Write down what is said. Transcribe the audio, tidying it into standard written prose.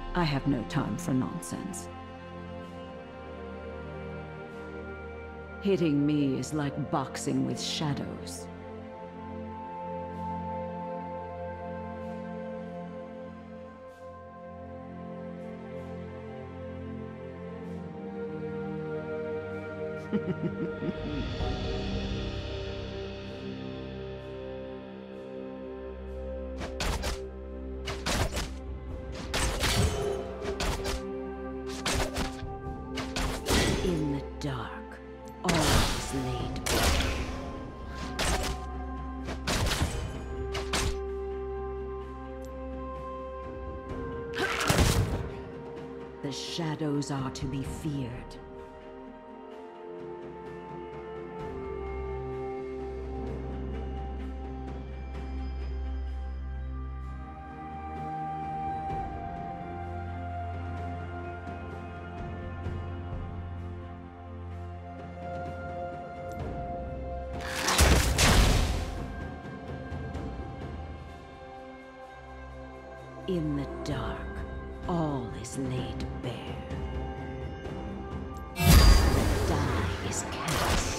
I have no time for nonsense. Hitting me is like boxing with shadows. In the dark, all is laid bare. The shadows are to be feared. In the dark, all is laid bare. The die is cast.